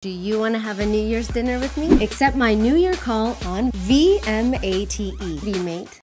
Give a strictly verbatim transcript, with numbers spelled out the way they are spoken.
Do you want to have a New Year's dinner with me? Accept my New Year call on V M A T E, V-Mate.